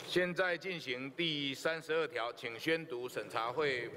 现在进行第32条，请宣读审查会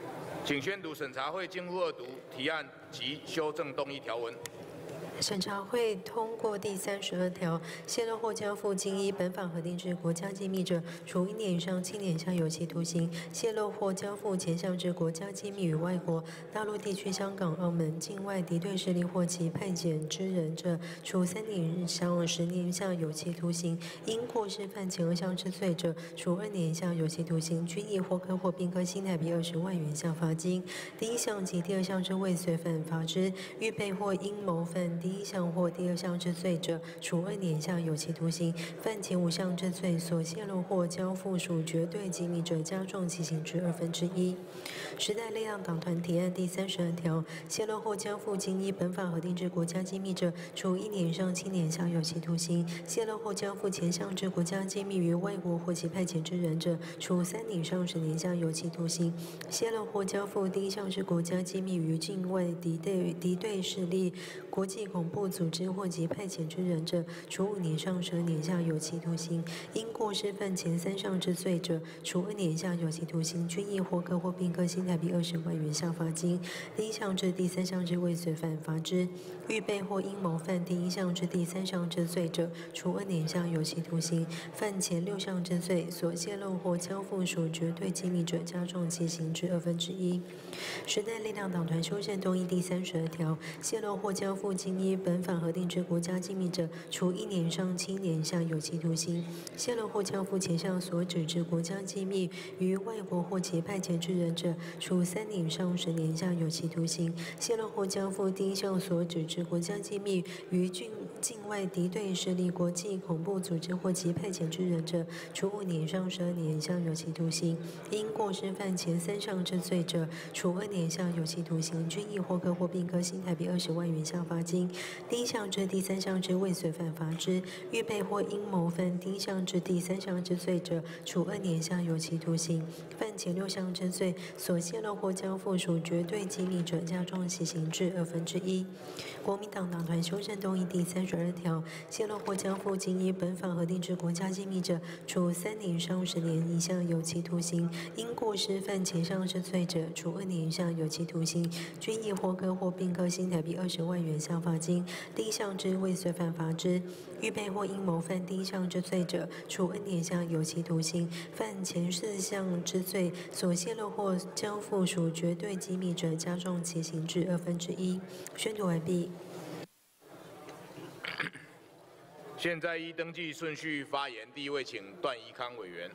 进入二读提案及修正动议条文。 审查会通过第32条，泄露或交付经依本法核定之国家机密者，处1年以上7年以下有期徒刑；泄露或交付前项之国家机密与外国、大陆地区、香港、澳门境外敌对势力或其派遣之人者，处3年以上10年以下有期徒刑；因过失犯前2项之罪者，处2年以下有期徒刑，拘役或科或并科新台币20万元以下罚金。第1项及第2项之未遂犯，罚之；预备或阴谋犯第1项或第2项之罪者，处2年以下有期徒刑；犯前5项之罪所泄露或交付属绝对机密者，加重其刑之1/2。时代力量党团提案第32条，泄露或交付经依本法核定之国家机密者，处1年以上7年以下有期徒刑；泄露或交付前项之国家机密于外国或其派遣之人者，处3年以上10年以下有期徒刑；泄露或交付第1项之国家机密于境外敌对势力、国际恐怖组织或其派遣之人者，处5年以上12年以下有期徒刑；因过失犯前3项之罪者，处2年以下有期徒刑，拘役或科或并科新台币20万元以下罚金。第1项至第3项之未遂犯，罚之；预备或阴谋犯第1项至第3项之罪者，处2年以下有期徒刑；犯前6项之罪所泄露或交付属绝对机密者，加重其刑之1/2。时代力量党团修正动议第32条，泄露或交付经依本法核定之国家机密者，处1年以上7年以下有期徒刑；泄露或交付前项所指之国家机密于外国或其派遣之人者，处3年以上10年以下有期徒刑；泄露或交付第1项所指之国家机密于境外敌对势力、国际恐怖组织或其派遣之人者，处5年以上12年以下有期徒刑；因过失犯前3项之罪者，处2年以下有期徒刑，拘役或科或并科新台币20万元以下罚金。第1项至第3项之未遂犯，罚之；预备或阴谋犯第1项至第3项之罪者，处2年以下有期徒刑；犯前6项之罪所泄露或交付属绝对机密者，加重其刑至1/2。国民党党团修正动议第32条，泄露或交付经依本法核定之国家机密者，处3年以上10年以下有期徒刑；因过失犯前项之罪者，处2年以下有期徒刑，拘役或科或并科新台币20万元以下罚金。第1项之未遂犯，罚之；预备或阴谋犯第1项之罪者，处2年以下有期徒刑；犯前4项之罪所泄露或交付属绝对机密者，加重其刑至1/2。宣读完毕。 现在依登记顺序发言，第1位请段宜康委员。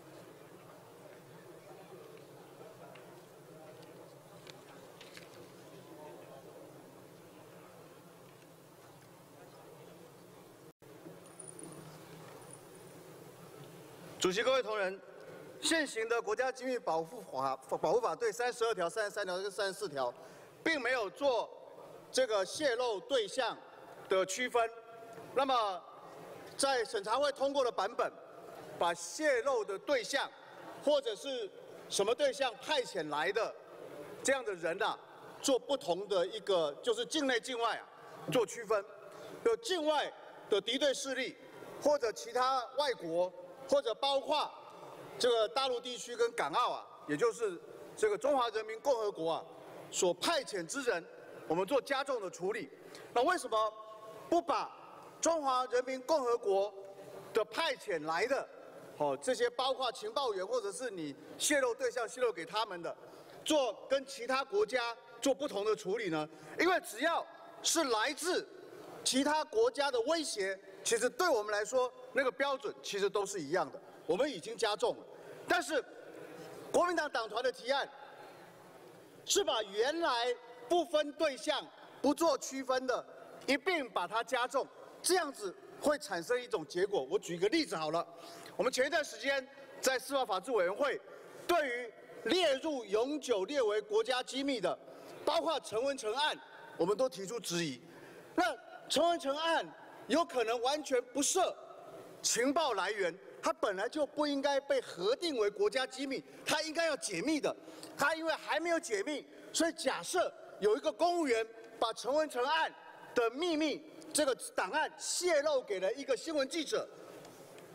主席、各位同仁，现行的国家机密保护法对32条、33条跟34条，并没有做这个泄露对象的区分。那么，在审查会通过的版本，把泄露的对象或者是什么对象派遣来的这样的人做不同的一个就是境内境外做区分，有境外的敌对势力或者其他外国。或者包括这个大陆地区跟港澳也就是这个中华人民共和国所派遣之人，我们做加重的处理。那为什么不把中华人民共和国的派遣来的这些包括情报员或者是你泄露对象泄露给他们的，做跟其他国家做不同的处理呢？因为只要是来自其他国家的威胁，其实对我们来说，那个标准其实都是一样的，我们已经加重了。但是，国民党党团的提案是把原来不分对象、不做区分的，一并把它加重，这样子会产生一种结果。我举一个例子好了，我们前一段时间在司法法制委员会对于列入永久列为国家机密的，包括陈文成案，我们都提出质疑。那陈文成案有可能完全不涉情报来源，它本来就不应该被核定为国家机密，它应该要解密的。它因为还没有解密，所以假设有一个公务员把陈文成案的秘密这个档案泄露给了一个新闻记者，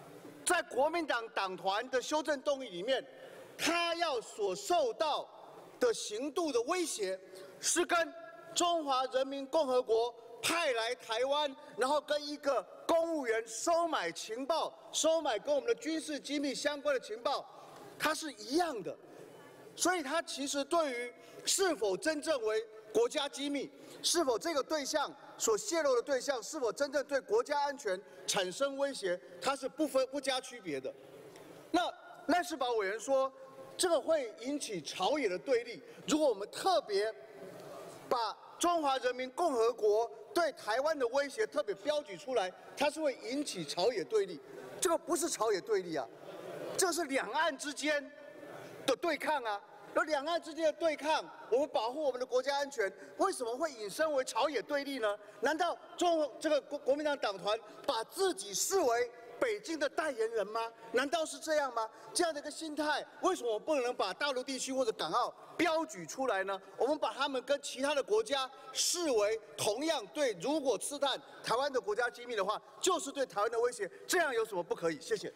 在国民党党团的修正动议里面，他要所受到的刑度的威胁，是跟中华人民共和国派来台湾，然后跟一个公务员收买情报、收买跟我们的军事机密相关的情报，它是一样的。所以，他其实对于是否真正为国家机密，是否这个对象所泄露的对象是否真正对国家安全产生威胁，它是不加区别的。那赖士葆委员说，这个会引起朝野的对立。如果我们特别把中华人民共和国对台湾的威胁特别标举出来，它是会引起朝野对立。这个不是朝野对立啊，这是两岸之间的对抗啊。而两岸之间的对抗，我们保护我们的国家安全，为什么会引申为朝野对立呢？难道这个国民党党团把自己视为北京的代言人吗？难道是这样吗？这样的一个心态，为什么我们不能把大陆地区或者港澳标举出来呢？我们把他们跟其他的国家视为同样对，如果刺探台湾的国家机密的话，就是对台湾的威胁，这样有什么不可以？谢谢。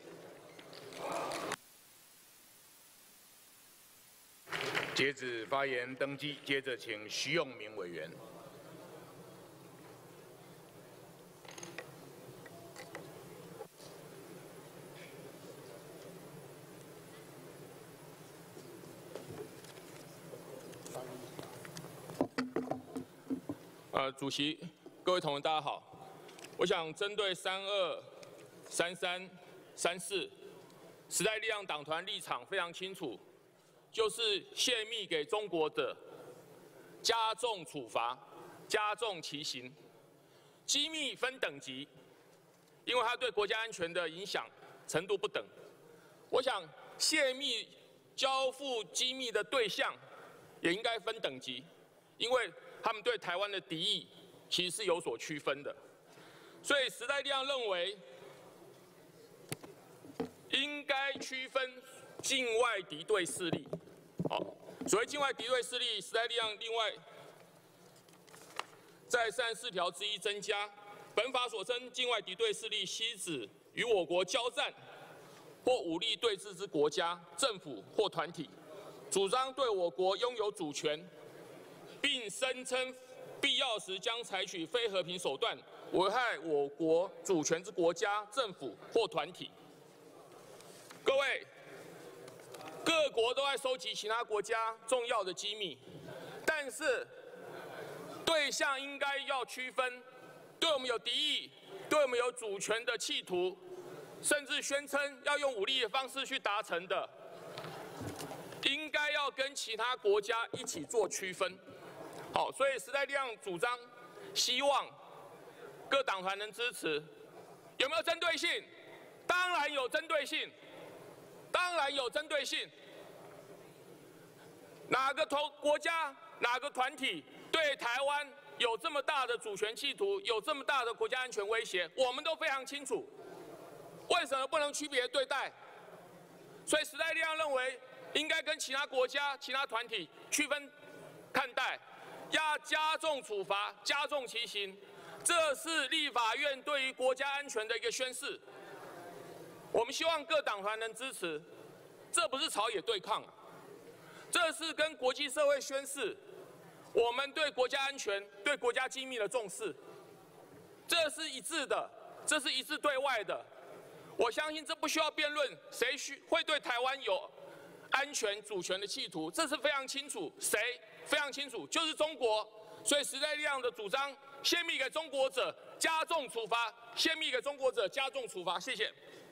截止发言登记，接着请徐永明委员。 主席，各位同仁，大家好。我想针对32、33、34，时代力量党团立场非常清楚。就是泄密给中国的，加重处罚，加重其刑。机密分等级，因为它对国家安全的影响程度不等。我想泄密交付机密的对象也应该分等级，因为他们对台湾的敌意其实是有所区分的。所以时代力量认为，应该区分境外敌对势力。所谓境外敌对势力，时代力量另外在34条之一增加，本法所称境外敌对势力，悉指与我国交战或武力对峙之国家、政府或团体，主张对我国拥有主权，并声称必要时将采取非和平手段危害我国主权之国家、政府或团体。各位。各国都在收集其他国家重要的机密，但是对象应该要区分，对我们有敌意、对我们有主权的企图，甚至宣称要用武力的方式去达成的，应该要跟其他国家一起做区分。好，所以时代力量主张，希望各党团能支持。有没有针对性？当然有针对性。当然有针对性，哪个国家、哪个团体对台湾有这么大的主权企图，有这么大的国家安全威胁，我们都非常清楚。为什么不能区别对待？所以时代力量认为，应该跟其他国家、其他团体区分看待，要加重处罚、加重其刑，这是立法院对于国家安全的一个宣示。我们希望各党团能支持，这不是朝野对抗，这是跟国际社会宣示我们对国家安全、对国家机密的重视，这是一致的，这是一致对外的。我相信这不需要辩论，谁会对台湾有安全主权的企图，这是非常清楚，谁非常清楚，就是中国。所以时代力量的主张，泄密给中国者加重处罚，泄密给中国者加重处罚。谢谢。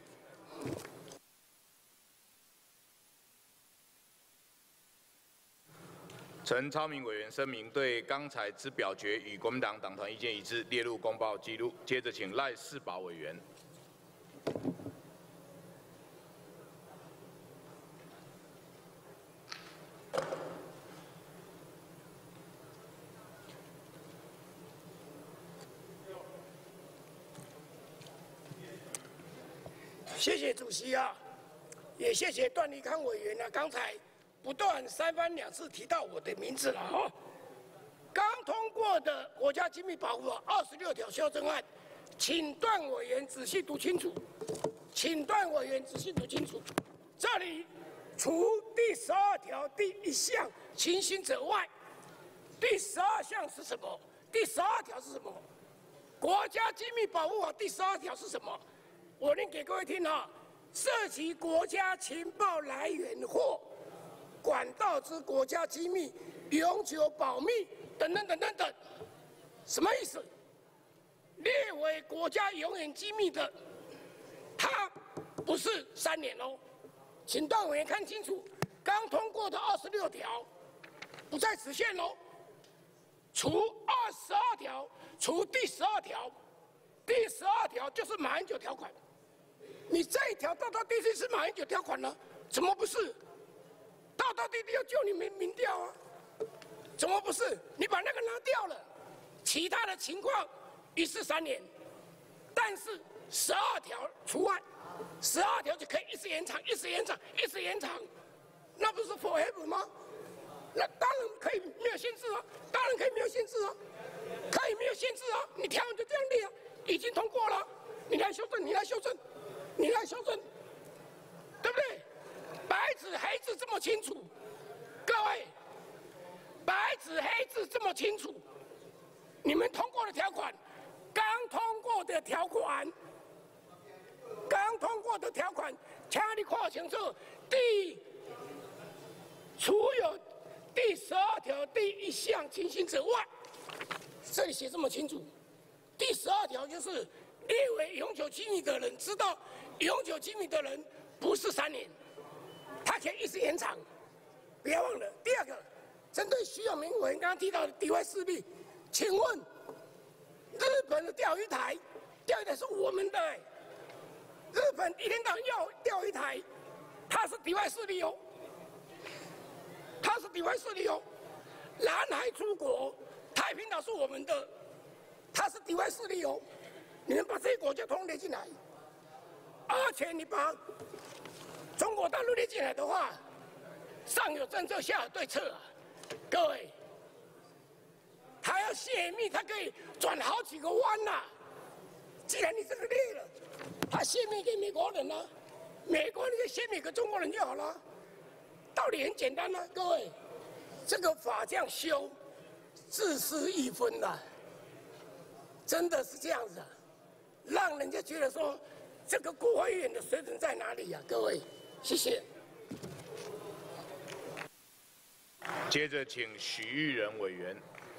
陈超明委员声明，对刚才之表决与国民党党团意见一致，列入公报记录。接着请赖士葆委员。 谢谢主席啊，也谢谢段宜康委员啊，刚才不断三番两次提到我的名字了哈。刚通过的国家机密保护法26条修正案，请段委员仔细读清楚。 请段委员仔细读清楚，这里除第12条第1项情形者外，第12项是什么？第12条是什么？国家机密保护法第12条是什么？我念给各位听哈，涉及国家情报来源或管道之国家机密，永久保密等等等等等，什么意思？列为国家永远机密的，它不是3年哦，请段委员看清楚，刚通过的26条不在此限哦，除22条，除第12条，第12条就是马英九条款。你这一条道道地地是马英九条款呢？怎么不是？道道地地要救你民调啊？怎么不是？你把那个拿掉了，其他的情况一式3年，但是12条除外，12条就可以一直延长，一直延长，一直延长，那不是 forever 吗？那当然可以没有限制啊，当然可以没有限制啊，可以没有限制啊，你条文就这样列啊，已经通过了，你来修正，你来修正。你来修正，对不对？白纸黑字这么清楚，各位，白纸黑字这么清楚，你们通过的条款，刚通过的条款，请你看清楚，除有第12条第1项情形者外，这里写这么清楚，第12条就是列为永久机密的人知道。永久机密的人不是3年，他可以一直延长。不要忘了，第2个，针对徐永明委员刚刚提到的敌外势力，请问日本的钓鱼台是我们的，日本一天到晚要钓鱼台，它是敌外势力哦，它是敌外势力哦。南海诸国，太平岛是我们的，它是敌外势力哦。你们把这些国家统统列进来。而且你把中国大陆列进来的话，上有政策，下有对策啊，各位，他要泄密，他可以转好几个弯呐。既然你这个列了，他泄密给美国人呢，美国人就泄密给中国人就好了，道理很简单啊，各位，这个法这样修，自私一分呐，真的是这样子啊，让人家觉得说。这个国会议员的水准在哪里呀？各位，谢谢。 接着，请许玉仁委员。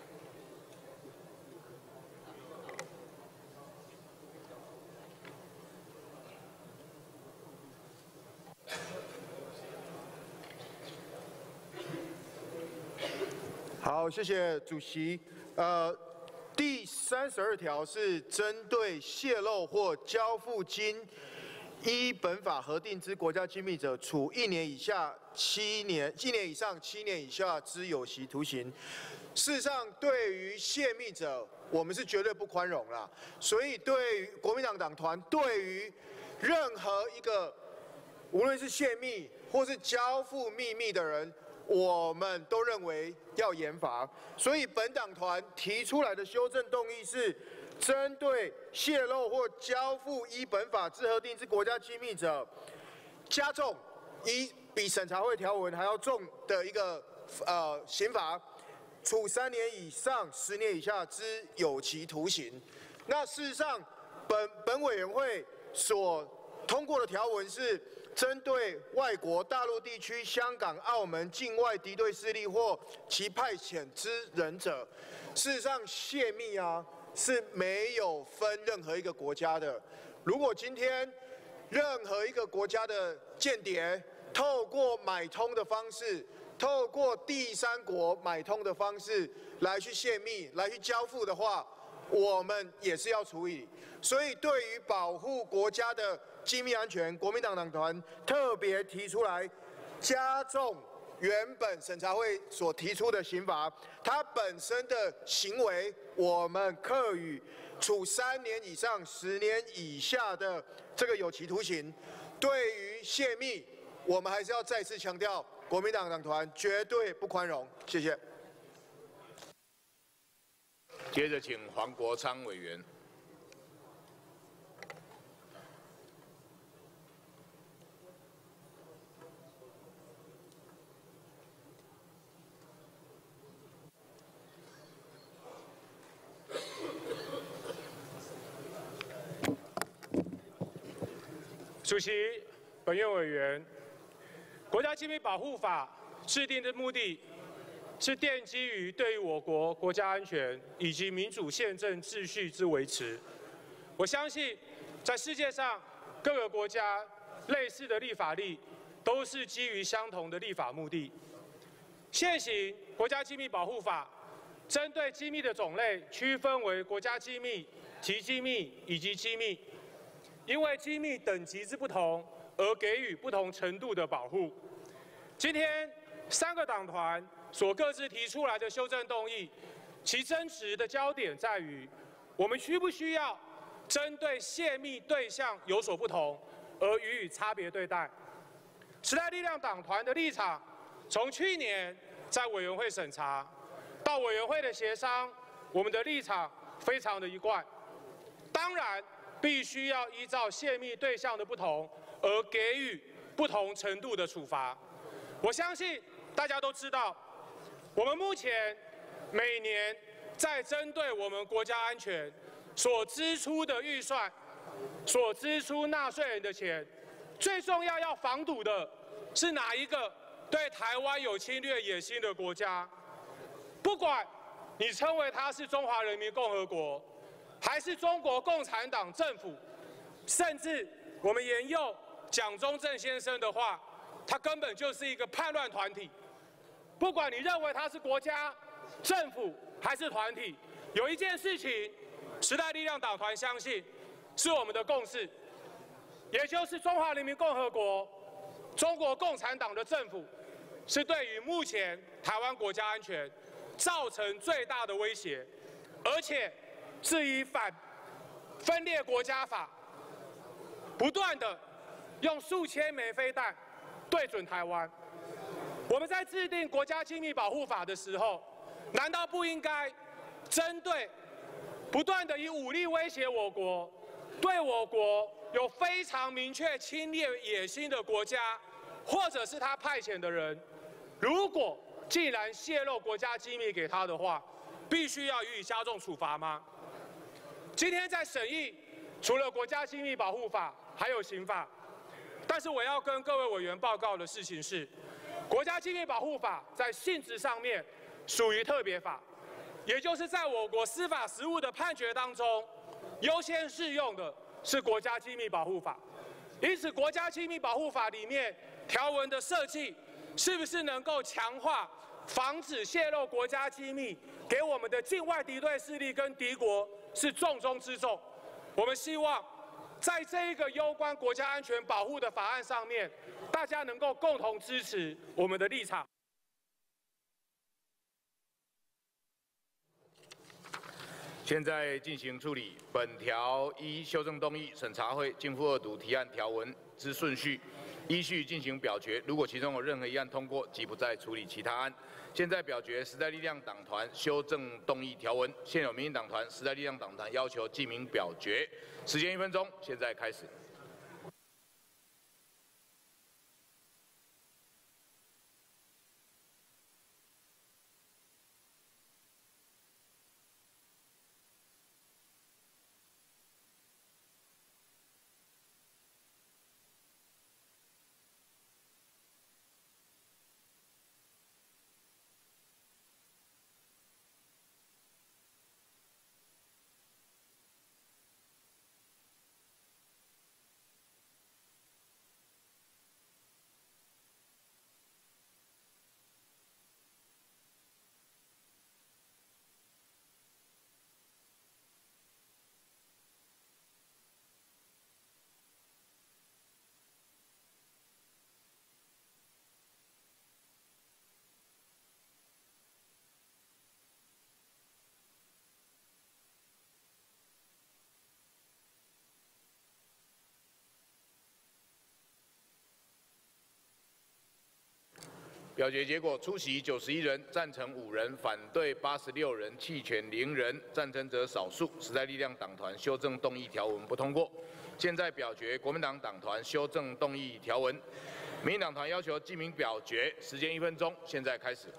好，谢谢主席。第32条是针对泄露或交付经依本法核定之国家机密者，处1年以下7年，1年以上7年以下之有期徒刑。事实上，对于泄密者，我们是绝对不宽容啦。所以，对于国民党党团，对于任何一个无论是泄密或是交付秘密的人，我们都认为要严罚，所以本党团提出来的修正动议是，针对泄露或交付依本法之核定之国家机密者，加重比审查会条文还要重的一个刑罚，处3年以上10年以下之有期徒刑。那事实上，本委员会所通过的条文是。针对外国大陆地区、香港、澳门境外敌对势力或其派遣之人者，事实上泄密是没有分任何一个国家的。如果今天任何一个国家的间谍透过买通的方式，透过第3国买通的方式来去泄密、来去交付的话，我们也是要处理。所以，对于保护国家的机密安全，国民党党团特别提出来加重原本审查会所提出的刑罚，它本身的行为，我们课予处3年以上10年以下的这个有期徒刑。对于泄密，我们还是要再次强调，国民党党团绝对不宽容。谢谢。 接着，请黄国昌委员。 主席、本院委员，国家机密保护法制定的目的是奠基于对于我国国家安全以及民主宪政秩序之维持。我相信，在世界上各个国家类似的立法例都是基于相同的立法目的。现行国家机密保护法针对机密的种类区分为国家机密、极机密以及机密，因为机密等级之不同而给予不同程度的保护。今天3个党团所各自提出来的修正动议，其争执的焦点在于，我们需不需要针对泄密对象有所不同而予以差别对待？时代力量党团的立场，从去年在委员会审查到委员会的协商，我们的立场非常的一贯。当然，必须要依照泄密对象的不同而给予不同程度的处罚。我相信大家都知道，我们目前每年在针对我们国家安全所支出的预算、所支出纳税人的钱，最重要防堵的是哪一个对台湾有侵略野心的国家？不管你称为它是中华人民共和国，还是中国共产党政府，甚至我们沿用蒋中正先生的话，它根本就是一个叛乱团体。不管你认为它是国家、政府还是团体，有一件事情，时代力量党团相信是我们的共识，也就是中华人民共和国、中国共产党的政府是对于目前台湾国家安全造成最大的威胁，而且是以反分裂国家法不断的用数千枚飞弹对准台湾。我们在制定国家机密保护法的时候，难道不应该针对不断的以武力威胁我国、对我国有非常明确侵略野心的国家，或者是他派遣的人，如果既然泄露国家机密给他的话，必须要予以加重处罚吗？今天在审议，除了国家机密保护法，还有刑法。但是我要跟各位委员报告的事情是，国家机密保护法在性质上面属于特别法，也就是在我国司法实务的判决当中，优先适用的是国家机密保护法。因此，国家机密保护法里面条文的设计，是不是能够强化防止泄露国家机密给我们的境外敌对势力跟敌国，是重中之重。我们希望在这一个攸关国家安全保护的法案上面，大家能够共同支持我们的立场。 现在进行处理本条依修正动议审查会逕付2读提案条文之顺序，依序进行表决。如果其中有任何一案通过，即不再处理其他案。现在表决时代力量党团修正动议条文，现有民进党团、时代力量党团要求记名表决，时间1分钟，现在开始。表决结果：出席91人，赞成5人，反对86人，弃权0人，赞成者少数。时代力量党团修正动议条文不通过。现在表决国民党党团修正动议条文，民进党团要求记名表决，时间1分钟，现在开始。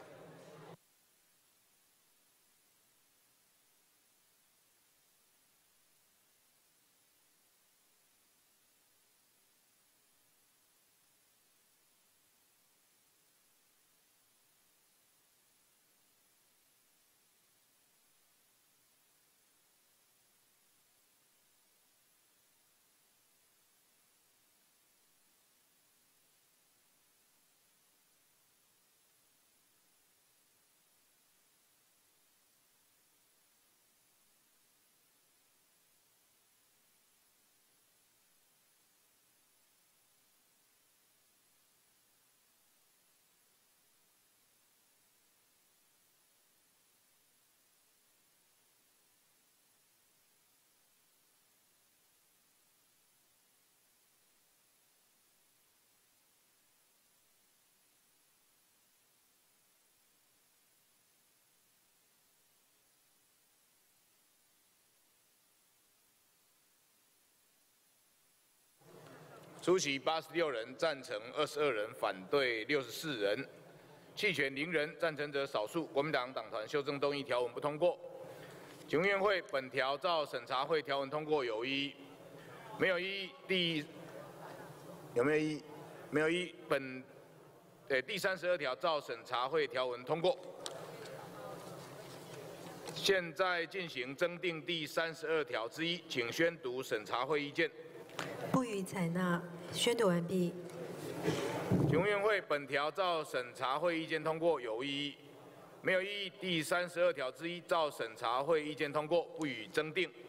出席86人，赞成22人，反对64人，弃权0人，赞成者少数。国民党党团修正动议条文不通过。请问院会本条照审查会条文通过有异议？没有异议。有没有异议？没有异议。第32条照审查会条文通过。现在进行增订第32条之一，请宣读审查会意见。 不予采纳。宣读完毕。 请问院会本条照审查会意见通过有异议？没有异议。第32条之一照审查会意见通过，不予增订。